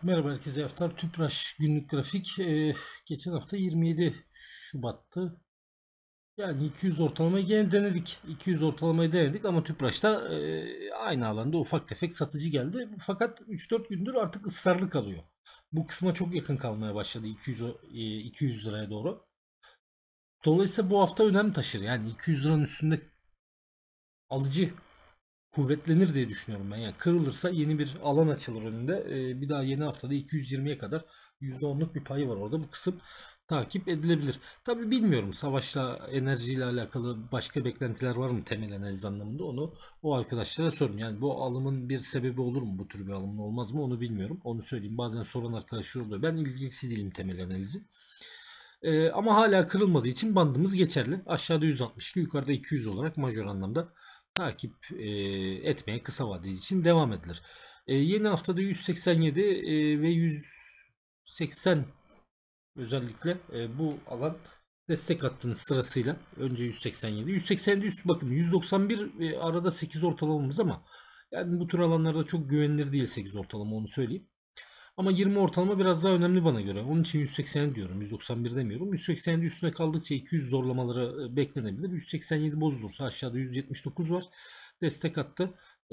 Merhaba herkese. Haftar Tüpraş günlük grafik. Geçen hafta 27 Şubat'tı. Yani 200 ortalamayı gene denedik. 200 ortalamayı denedik ama Tüpraş'ta aynı alanda ufak tefek satıcı geldi. Fakat 3-4 gündür artık ısrarlı kalıyor. Bu kısma çok yakın kalmaya başladı 200 liraya doğru. Dolayısıyla bu hafta önem taşır. Yani 200 liranın üstünde alıcı kuvvetlenir diye düşünüyorum ben. Yani kırılırsa yeni bir alan açılır önünde. Bir daha yeni haftada 220'ye kadar %10'luk bir payı var orada. Bu kısım takip edilebilir. Tabii bilmiyorum, savaşla, enerjiyle alakalı başka beklentiler var mı temel analiz anlamında, onu o arkadaşlara sorun. Yani bu alımın bir sebebi olur mu? Bu tür bir alımın olmaz mı? Onu bilmiyorum. Onu söyleyeyim. Bazen soran arkadaşlar oluyor. Ben ilgisi değilim temel analizi. Ama hala kırılmadığı için bandımız geçerli. Aşağıda 162, yukarıda 200 olarak majör anlamda takip etmeye kısa vadeli için devam edilir. Yeni haftada 187 ve 180 özellikle bu alan destek hattının sırasıyla önce 187, 187 üst, bakın 191 arada 8 ortalamamız ama yani bu tür alanlarda çok güvenilir değil 8 ortalama, onu söyleyeyim. Ama 20 ortalama biraz daha önemli bana göre. Onun için 180 diyorum. 191 demiyorum. 187 üstüne kaldıkça 200 zorlamaları beklenebilir. 187 bozulursa aşağıda 179 var. Destek attı.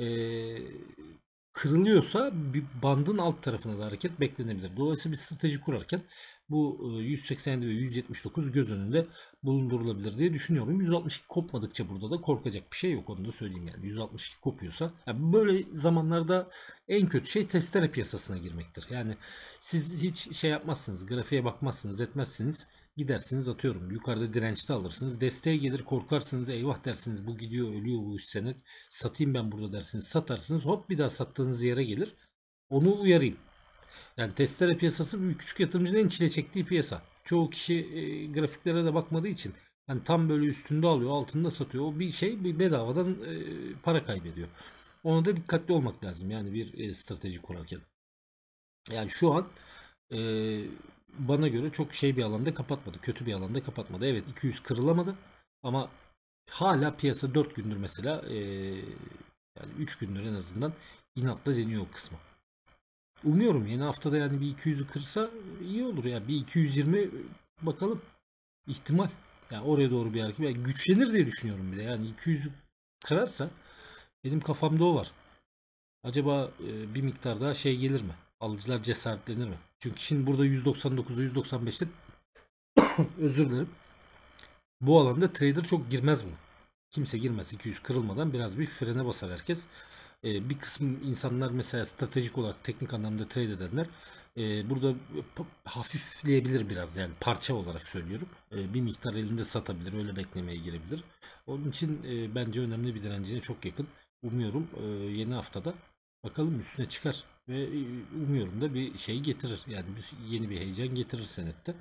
Kırılıyorsa bir bandın alt tarafına da hareket beklenebilir. Dolayısıyla bir strateji kurarken bu 187 ve 179 göz önünde bulundurulabilir diye düşünüyorum. 162 kopmadıkça burada da korkacak bir şey yok, onu da söyleyeyim yani. 162 kopuyorsa, yani böyle zamanlarda en kötü şey testere piyasasına girmektir. Yani siz hiç şey yapmazsınız, grafiğe bakmazsınız, etmezsiniz. Gidersiniz, atıyorum yukarıda dirençte alırsınız. Desteğe gelir, korkarsınız, eyvah dersiniz, bu gidiyor, ölüyor bu senet. Satayım ben burada dersiniz. Satarsınız, hop bir daha sattığınız yere gelir. Onu uyarayım. Yani testere piyasası bir küçük yatırımcının en çile çektiği piyasa. Çoğu kişi grafiklere de bakmadığı için yani tam böyle üstünde alıyor, altında satıyor. O bir şey, bir bedavadan para kaybediyor. Ona da dikkatli olmak lazım yani bir strateji kurarken. Yani şu an e, bana göre çok şey bir alanda kapatmadı. Kötü bir alanda kapatmadı. Evet, 200 kırılamadı ama hala piyasa 4 gündür mesela, yani 3 gündür en azından inatla deniyor o kısmı. Umuyorum yeni haftada yani bir 200'ü kırsa iyi olur ya. Bir 220 bakalım, ihtimal. Yani oraya doğru bir hareket. Yani güçlenir diye düşünüyorum bir de. Yani 200'ü kırarsa benim kafamda o var. Acaba bir miktar daha şey gelir mi? Alıcılar cesaretlenir mi? Çünkü şimdi burada 199'da, 195'te özür dilerim. Bu alanda trader çok girmez bu. Kimse girmez. 200 kırılmadan biraz bir frene basar herkes. Bir kısım insanlar mesela stratejik olarak teknik anlamda trade edenler burada hafifleyebilir biraz, yani parça olarak söylüyorum. Bir miktar elinde satabilir, öyle beklemeye girebilir. Onun için bence önemli bir direncine çok yakın. Umuyorum yeni haftada bakalım üstüne çıkar ve umuyorum da bir şey getirir. Yani yeni bir heyecan getirir senette.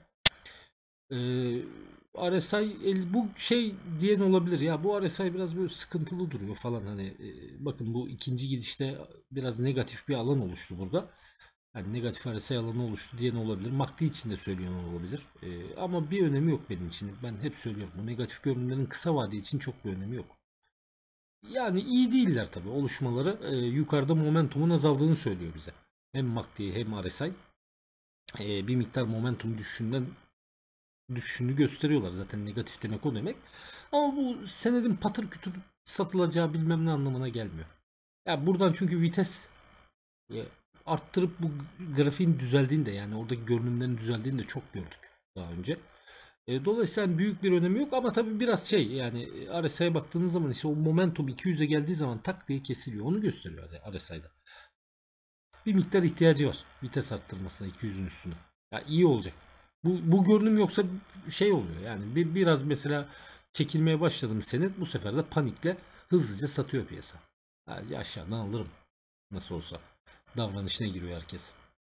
Ee, RSI bu şey diyen olabilir ya, bu RSI biraz böyle sıkıntılı duruyor falan, hani bakın bu ikinci gidişte biraz negatif bir alan oluştu burada. Yani negatif RSI alanı oluştu diyen olabilir. MACD için de söyleyen olabilir. Ama bir önemi yok benim için. Ben hep söylüyorum, bu negatif görünümlerin kısa vade için çok bir önemi yok. Yani iyi değiller tabii oluşmaları. Yukarıda momentumun azaldığını söylüyor bize. Hem MACD hem RSI bir miktar momentum düşüşünü gösteriyorlar. Zaten negatif demek o demek. Ama bu senedin patır kütür satılacağı bilmem ne anlamına gelmiyor. Ya buradan çünkü vites arttırıp bu grafiğin düzeldiğini de, yani oradaki görünümlerin düzeldiğini de çok gördük daha önce. Dolayısıyla büyük bir önemi yok ama tabii biraz şey, yani RSI'ye baktığınız zaman işte o momentum 200'e geldiği zaman tak diye kesiliyor. Onu gösteriyor RSI'da. Bir miktar ihtiyacı var vites arttırmasına 200'ün üstüne. Ya iyi olacak. Bu görünüm yoksa şey oluyor yani, biraz mesela çekilmeye başladım senet, bu sefer de panikle hızlıca satıyor piyasa. Hadi aşağıdan alırım nasıl olsa davranışına giriyor herkes.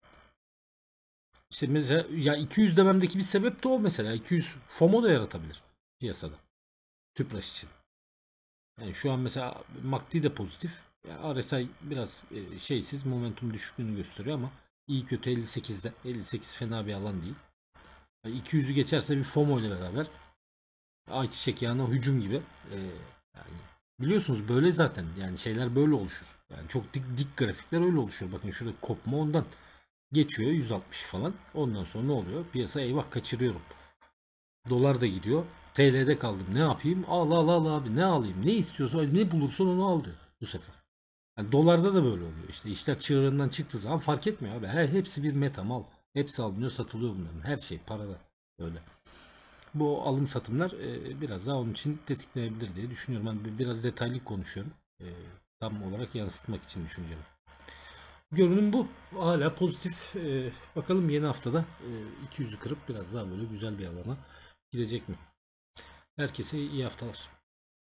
İşte mesela ya 200 dememdeki bir sebep de o, mesela 200 FOMO da yaratabilir piyasada Tüpraş için. Yani şu an mesela MACD de pozitif. Yani RSI biraz şeysiz, momentum düşüklüğünü gösteriyor ama iyi kötü 58'de. 58 fena bir alan değil. Yani 200'ü geçerse bir FOMO ile beraber ayçiçek yağına hücum gibi. Yani biliyorsunuz böyle zaten, yani şeyler böyle oluşur. Yani çok dik grafikler öyle oluşur. Bakın şurada kopma ondan. Geçiyor 160 falan. Ondan sonra ne oluyor? Piyasa eyvah kaçırıyorum. Dolar da gidiyor. TL'de kaldım. Ne yapayım? Al al al abi. Ne alayım? Ne istiyorsan ne bulursan onu al diyor bu sefer. Yani dolarda da böyle oluyor. İşte işler çığırından çıktığı zaman fark etmiyor abi. Hepsi bir meta mal. Hepsi alınıyor, satılıyor bunların. Her şey parada. Öyle. Bu alım satımlar biraz daha onun için tetiklenebilir diye düşünüyorum. Ben biraz detaylı konuşuyorum. Tam olarak yansıtmak için düşüncemi. Görünüm bu. Hala pozitif. Bakalım yeni haftada 200'ü kırıp biraz daha böyle güzel bir alana gidecek mi? Herkese iyi haftalar.